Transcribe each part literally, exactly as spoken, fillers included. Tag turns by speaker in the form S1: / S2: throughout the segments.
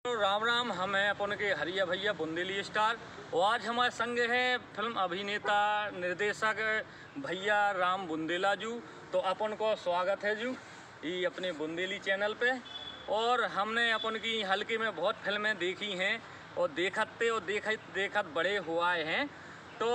S1: तो राम राम, हम हैं अपन के हरिया भैया बुंदेली स्टार। और आज हमारे संग हैं फिल्म अभिनेता निर्देशक भैया राम बुंदेला जू। तो अपन को स्वागत है जू ये अपने बुंदेली चैनल पे। और हमने अपन की हल्के में बहुत फिल्में देखी हैं और देखते और देखत देखत बड़े हुआ हैं। तो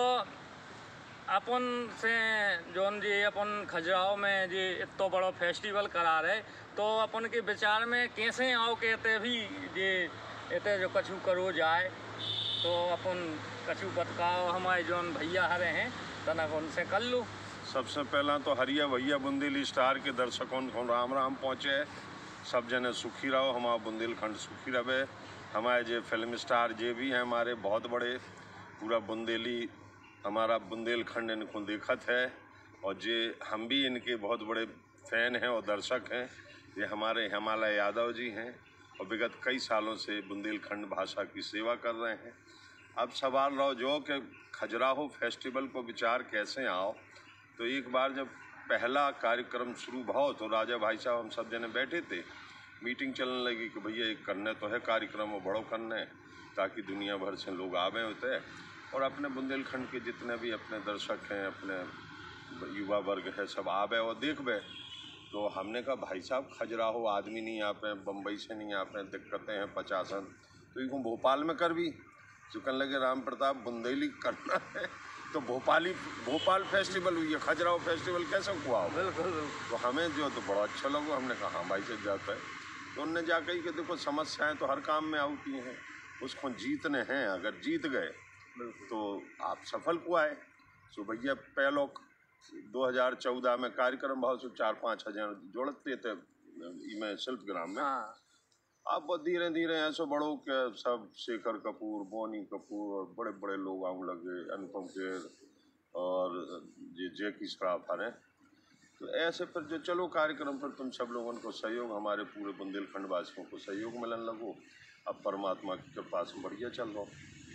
S1: अपन से जोन जी अपन खजुराहो में जी इतना बड़ा फेस्टिवल करा रहे, तो अपन के विचार में कैसे आओ कहते भी जे इतने जो कछु करो जाए। तो अपन कछु बतकाओ हमारे जोन भैया हरे हैं तनक उनसे कर लो।
S2: सबसे पहला तो हरिया भैया बुंदेली स्टार के दर्शकों को राम राम पहुँचे। सब जने सुखी रहो, हमारा बुंदेलखंड सुखी रहे। हमारे जे फिल्म स्टार जे भी हैं हमारे बहुत बड़े, पूरा बुंदेली हमारा बुंदेलखंड इनको देखत है। और जे हम भी इनके बहुत बड़े फ़ैन हैं और दर्शक हैं। ये हमारे हिमालय यादव जी हैं और विगत कई सालों से बुंदेलखंड भाषा की सेवा कर रहे हैं। अब सवाल रहो जो कि खजुराहो फेस्टिवल को विचार कैसे आओ। तो एक बार जब पहला कार्यक्रम शुरू भाव तो राजा भाई साहब हम सब जने बैठे थे, मीटिंग चलने लगी कि भैया एक करने तो है कार्यक्रम और बड़ो करने ताकि दुनिया भर से लोग आवे होते हैं और अपने बुंदेलखंड के जितने भी अपने दर्शक हैं, अपने युवा वर्ग है, सब आवे और देखबे। तो हमने कहा भाई साहब खजुराहो आदमी नहीं आ पे, बम्बई से नहीं आ पे, दिक्कतें हैं पचासन, तो इनको भोपाल में कर भी चुकन लगे राम प्रताप बुंदेली करना है तो भोपाली भोपाल फेस्टिवल हुई है, खजुराहो फेस्टिवल कैसे हुआ हो।
S1: बिल्कुल।
S2: तो हमें जो तो बड़ा अच्छा लगा, हमने कहा हाँ भाई से जाता है। तो उनने जाकर ही कि देखो समस्याएँ तो हर काम में आती हैं, उसको जीतने हैं। अगर जीत गए तो आप सफल को आए। सो भैया पहलो दो हज़ार चौदह में कार्यक्रम भाव से चार पाँच हजार जोड़ते थे में शिल्पग्राम में।
S1: हाँ।
S2: अब धीरे धीरे ऐसे बड़ों के सब शेखर कपूर, बोनी कपूर और बड़े बड़े लोग आने लगे, अनुपम खेर और जे जैकी श्रॉफ हरे। तो ऐसे फिर जो चलो कार्यक्रम पर तुम सब लोगों को सहयोग, हमारे पूरे बुंदेलखंड वासियों को सहयोग मिलने लगो। अब परमात्मा की कृपा से बढ़िया चल रहा।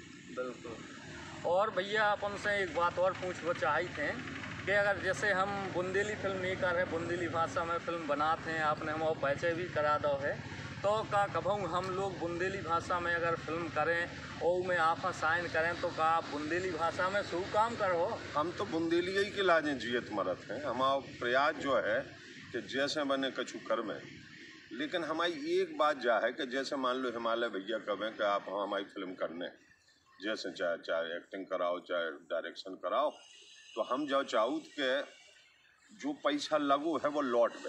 S1: बिल्कुल। और भैया अपन से एक बात और पूछना चाहते हैं कि अगर जैसे हम बुंदेली फिल्म मेकर है, बुंदेली भाषा में फिल्म बनाते हैं, आपने हम और परिचय भी करा दो है, तो का कभू हम लोग बुंदेली भाषा में अगर फिल्म करें और में आप साइन करें तो का आप बुंदेली भाषा में शू काम करो। हम
S2: तो बुंदेली ही के लाजे जियत मरत हैं। हमारा प्रयास जो है कि जैसे बने कछु कर में, लेकिन हमारी एक बात जा है कि जैसे मान लो हिमालय भैया कहें कि आप हमारी फिल्म करने, जैसे चाहे चाहे एक्टिंग कराओ चाहे डायरेक्शन कराओ, तो हम जो चाहूँ के जो पैसा लगो है वो लौट गए।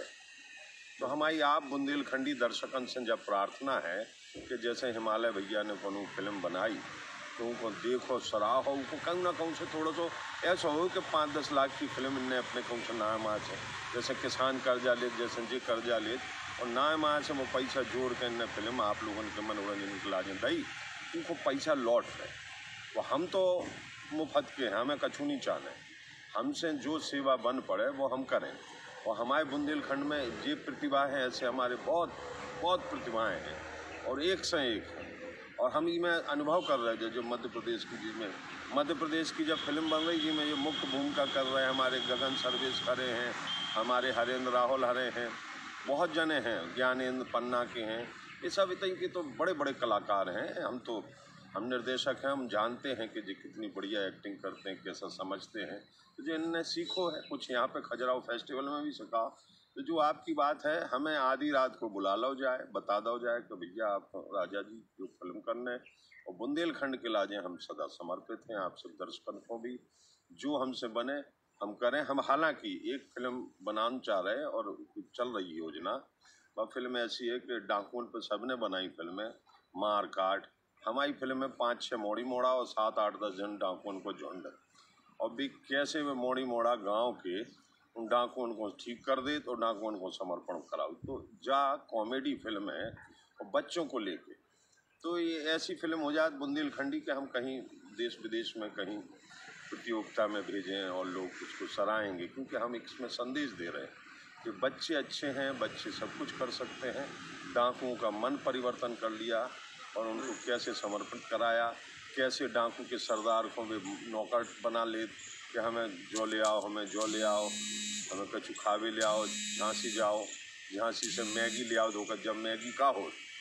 S2: तो हमारी आप बुंदेलखंडी दर्शकन से जब प्रार्थना है कि जैसे हिमालय भैया ने कोनो फिल्म बनाई तो उनको देखो सराहो, उनको कहूँ ना कहूँ से थोड़ा सा ऐसा हो कि पाँच दस लाख की फिल्म इनने अपने कहूँ से नाम आज है, जैसे किसान कर्जा ले, जैसे जी कर्जा ले और नाम आज से वो पैसा जोड़ के इन्हें फिल्म आप लोगों के मनोरंजन के लाजे दई, उनको पैसा लौट रहे। तो हम तो मुफ्त के हैं, हमें कछु नहीं चाहने, हमसे जो सेवा बन पड़े वो हम करें। और हमारे बुंदेलखंड में ये प्रतिभा है, ऐसे हमारे बहुत बहुत प्रतिभाएं हैं और एक से एक हैं। और हम इसमें अनुभव कर रहे हैं जो मध्य प्रदेश की जिसमें मध्य प्रदेश की जब फिल्म बन रही जिसमें ये मुख्य भूमिका कर रहे हैं हमारे गगन सर्वेश हरे हैं, हमारे हरेंद्र राहुल हरे हैं, बहुत जने हैं, ज्ञानेंद्र पन्ना के हैं, ये सब इतने के तो बड़े बड़े कलाकार हैं। हम तो हम निर्देशक हैं, हम जानते हैं कि जी कितनी बढ़िया एक्टिंग करते हैं, कैसा समझते हैं। तो जो इनने सीखो है कुछ यहाँ पे खजुराहो फेस्टिवल में भी सीखा। तो जो आपकी बात है हमें आधी रात को बुला लो जाए, बता दो जाए कि भैया आप राजा जी जो फिल्म करने और बुंदेलखंड के लाजे हम सदा समर्पित हैं। आप सब दर्शकों को भी जो हमसे बने हम करें। हम हालांकि एक फिल्म बनाना चाह रहे हैं और चल रही योजना, वह फिल्म ऐसी है कि डाकुओं पर सबने बनाई फिल्में मार काट। हमारी फिल्म में पाँच छः मोड़ी मोड़ा और सात आठ दस जन डाकुओं को झुंड, और भी कैसे वे मोड़ी मोड़ा गांव के उन डाकुओं को ठीक कर दे तो डाकुओं को समर्पण कराओ। तो जा कॉमेडी फिल्म है और बच्चों को लेके, तो ये ऐसी फिल्म हो जाए बुंदेलखंडी के हम कहीं देश विदेश में कहीं प्रतियोगिता में भेजें और लोग उसको सराहेंगे, क्योंकि हम इसमें संदेश दे रहे हैं कि बच्चे अच्छे हैं, बच्चे सब कुछ कर सकते हैं। डाकुओं का मन परिवर्तन कर लिया और उनको कैसे समर्पित कराया, कैसे डाकू के सरदार को भी नौकर बना ले कि हमें जो ले आओ, हमें जो ले आओ, हमें कछु खावे ले आओ, झांसी जाओ, झांसी से मैगी ले आओ धोकर, जब मैगी का हो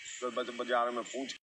S2: तो बस बाजार में पूछ